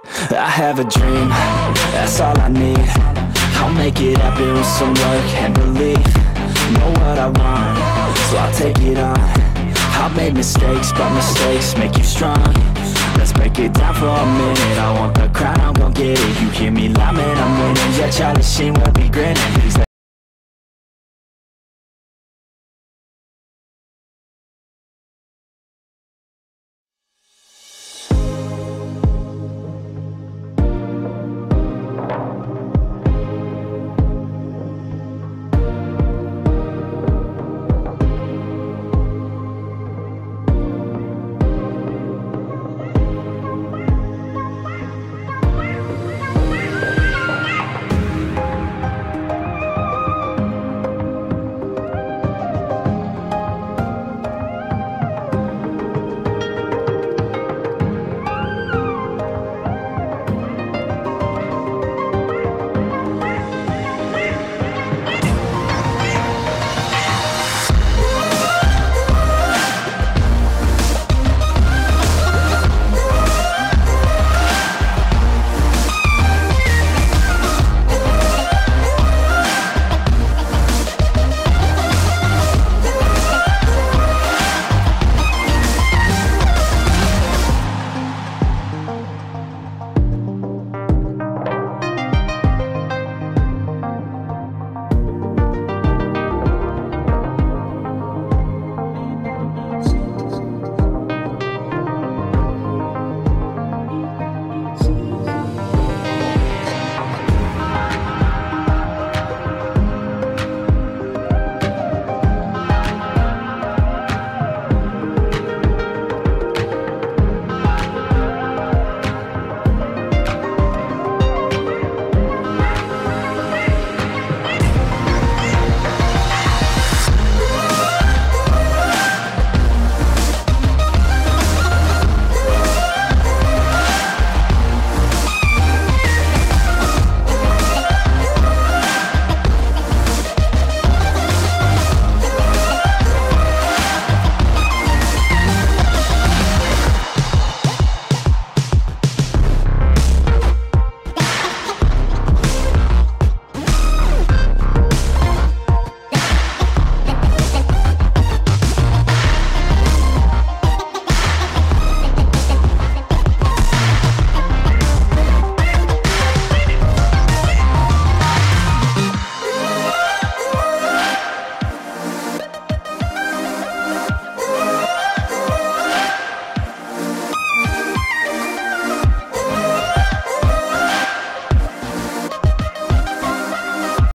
I have a dream, that's all I need. I'll make it happen with some work and belief. Know what I want, so I'll take it on. I've made mistakes, but mistakes make you strong. Let's break it down for a minute. I want the crown, I'm gon' get it. You hear me loud, man, I'm winning. Yeah, Charlie Sheen will be grinning. He's